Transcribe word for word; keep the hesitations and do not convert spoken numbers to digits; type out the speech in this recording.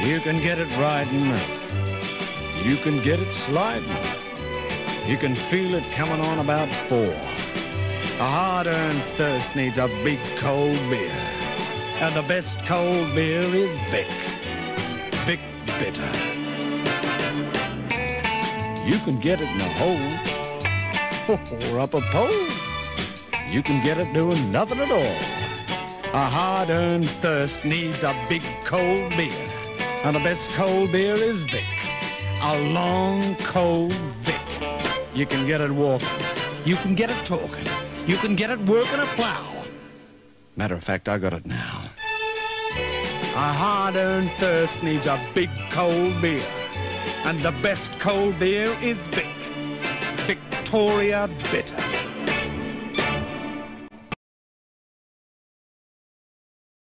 You can get it riding, you can get it sliding. You can feel it coming on about four. A hard-earned thirst needs a big cold beer. And the best cold beer is Bic. Bic Bitter. You can get it in a hole or up a pole. You can get it doing nothing at all. A hard-earned thirst needs a big cold beer. And the best cold beer is Bic. A long, cold Bic. You can get it walking. You can get it talking. You can get it working a plow. Matter of fact, I got it now. A hard-earned thirst needs a big cold beer. And the best cold beer is Bic. Victoria Bic.